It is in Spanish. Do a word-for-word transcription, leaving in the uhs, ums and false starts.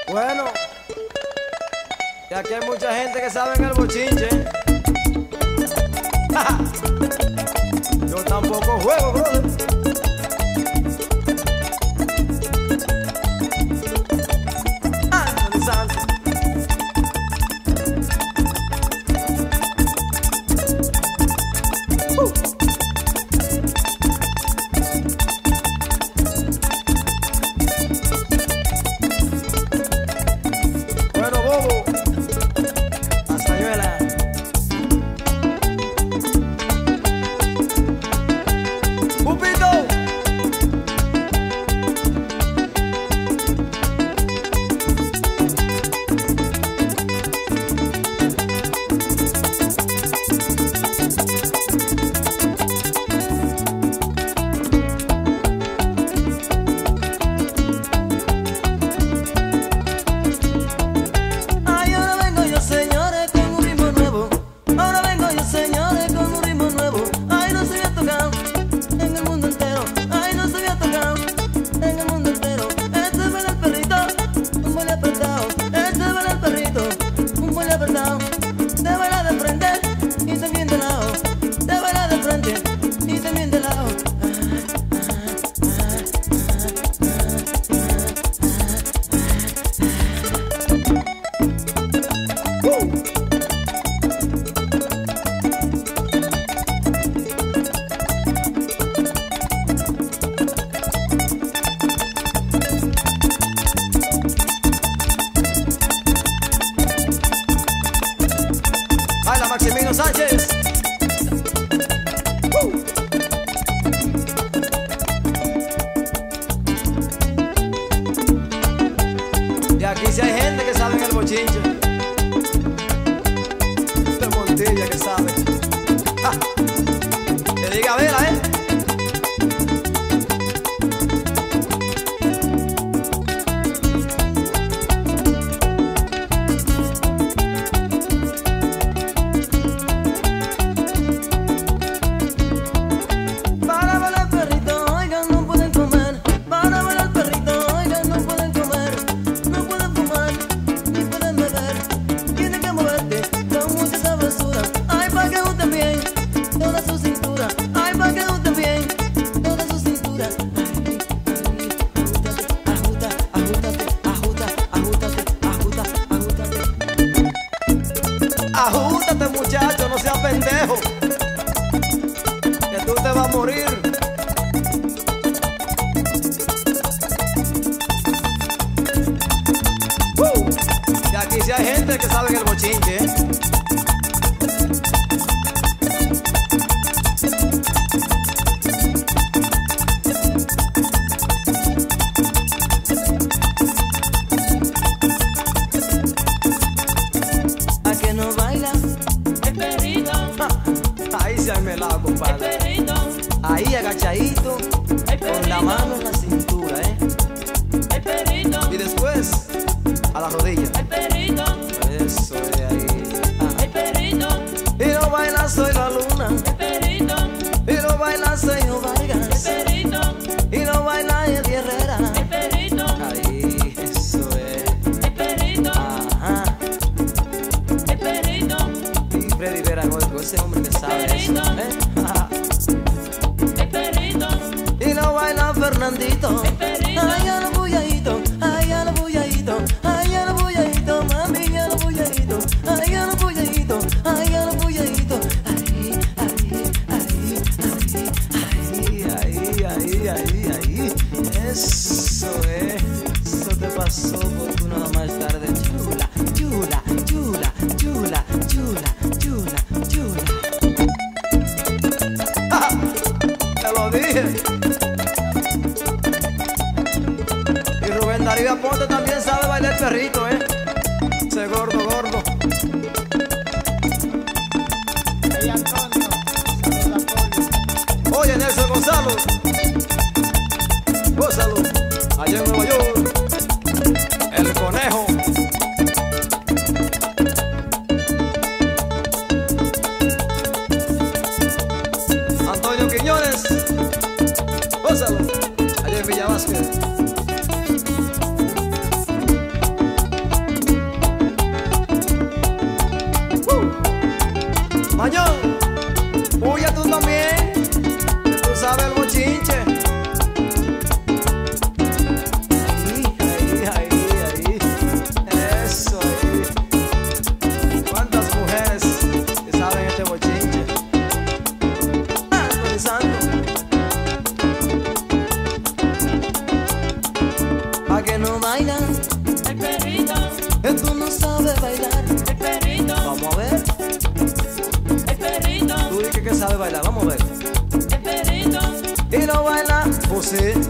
Bueno, y aquí hay mucha gente que sabe en el bochinche. Yo tampoco juego, brother. Ándale, santo. Uh. Bueno, bobo, Castañuela. Pupito. Ay, ahora vengo yo, señores, con un ritmo nuevo. Ahora vengo yo, señores, con un ritmo nuevo. Ay, no se había tocado en el mundo entero. Ay, no se había tocado en el mundo entero. Este baila el perrito, un baile apretado. Este baila el perrito, un baile apretado. Te baila de frente y también de lado. Te baila de frente y también de lado. Baila Maximino Sánchez. Uh. Y aquí sí hay gente que sabe en el bochinche. De Montilla que sabe. Ja. Que diga vela, ¿eh? Para bailar perrito, oigan, no pueden comer. Para bailar perrito, oigan, no pueden comer. No pueden fumar, ni pueden beber. Tienen que moverte con mucha sabrosura. Ay, pa' que gusten bien toda su cintura. Ay, pa' que gusten bien toda su cintura. Ajusta, ajustate, ajusta, ajustate, ajusta, ajustate. Ajústate, muchacho, no seas pendejo. Que tú te vas a morir. Uh. Y aquí sí hay gente que sabe en el bochinche, ¿eh? ¿A que no baila el perrito? Ja. Ahí sí hay melado, El compadre. perrito, Ahí agachadito, el con la mano en la cintura, ¿eh? el perrito, Y después a la rodilla. el perrito, Eso es ahí. Ah. el perrito, Y no baila soy la luna. el perrito, Y no baila soy el Vargas. perrito, Y no baila Eddie Herrera. el perrito, Ahí, eso es. el perrito, Ajá. el perrito, Y Freddy Vera Goico, ese hombre que sabe eso, ¿eh? Ajá. el perrito, Y no baila Fernandito. el perrito. Ay, a los bulladito, ay, a los bulladito, ay, a los bulladito, mami, a los bulladito, ay, a los bulladito, ay, a los bulladito, ay, ay, ay, ay, ay. Ahí, ahí, ahí, ahí, ahí. Eso es. Eso te pasó por tú nada más tarde. Chula, chula, chula, chula, chula, chula, chula. ¡Ah! Te lo dije. Y Rubén Darío Aponte también sabe bailar el perrito, ¿eh? Ese gordo, gordo. Oye, Nelson Gonzalo. Gózalo. Allá en Nueva York. El conejo. Gózalo, allá en Villa Vázquez. sé